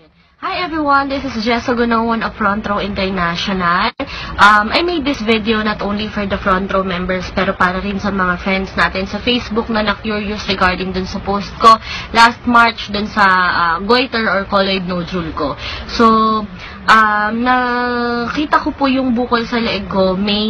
Hi everyone, this is Jessa Gunawan of Front Row International. I made this video not only for the Front Row members pero para rin sa mga friends natin sa Facebook na na-curious regarding dun sa post ko last March dun sa goiter or colloid nodule ko. So, nakita ko po yung bukol sa leeg ko May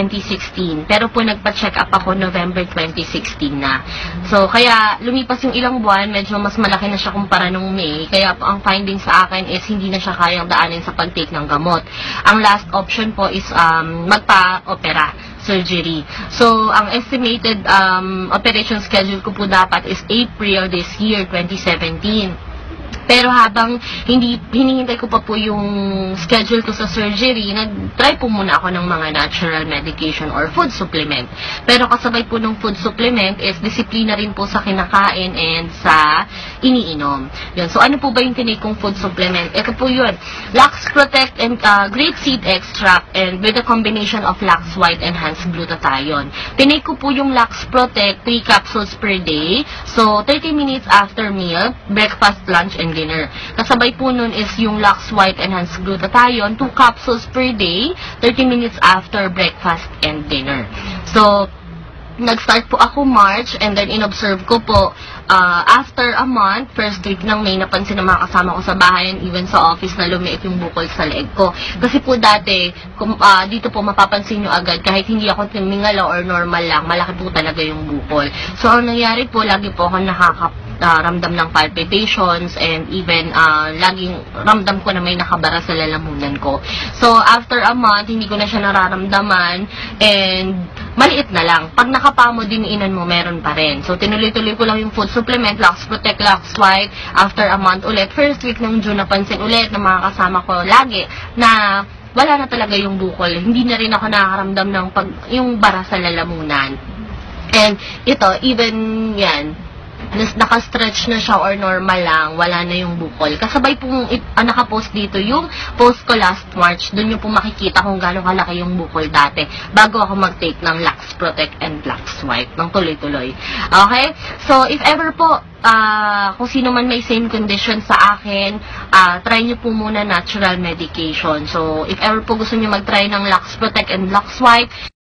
2016. Pero po nagpa-check up ako November 2016 na. So, kaya lumipas yung ilang buwan, medyo mas malaki na siya kumpara nung May. Kaya po ang finding sa akin is hindi na siya kayang daanin sa pag-take ng gamot. Ang last option po is magpa-opera, surgery. So, ang estimated operation schedule ko po dapat is April this year, 2017. Pero habang hinihintay ko pa po yung schedule ko sa surgery, nag-try po muna ako ng mga natural medication or food supplement. Pero kasabay po ng food supplement is disiplina rin po sa kinakain and sa iniinom. Yun. So, ano po ba yung tinake kong food supplement? Ito po yun. Lux Protect and grape seed extract and with a combination of Lux White enhanced glutathione. Tinake ko po yung Lux Protect 3 capsules per day. So, 30 minutes after meal, breakfast, lunch, and dinner. Kasabay po nun is yung Lux White enhanced glutathione, 2 capsules per day, 30 minutes after breakfast and dinner. So, nag-start po ako March and then inobserve ko po after a month, first week ng May, napansin ng mga kasama ko sa bahay and even sa office na lumiit yung bukol sa leeg ko. Kasi po dati, dito po mapapansin nyo agad, kahit hindi ako tingala or normal lang, malaki po talaga yung bukol. So, ang nangyari po, lagi po ako ramdam ng palpitations and even laging ramdam ko na may nakabara sa lalamunan ko. So, after a month, hindi ko na siya nararamdaman and maliit na lang. Pag nakapamo diniinan mo, meron pa rin. So, tinuloy-tuloy ko lang yung food supplement, Lux Protect, Lux White. After a month ulit, first week ng June, napansin ulit ng mga kasama ko lagi na wala na talaga yung bukol. Hindi na rin ako nakakaramdam ng yung bara sa lalamunan. And ito, even yan, naka-stretch na siya or normal lang, wala na yung bukol. Kasabay pong nakapost dito yung post ko last March, dun yung po makikita kung gano'ng kalaki yung bukol dati bago ako mag-take ng Lux Protect and Lux White ng tuloy-tuloy. Okay? So, if ever po, kung sino man may same condition sa akin, try nyo po muna natural medication. So, if ever po gusto nyo mag-try ng Lux Protect and Lux White,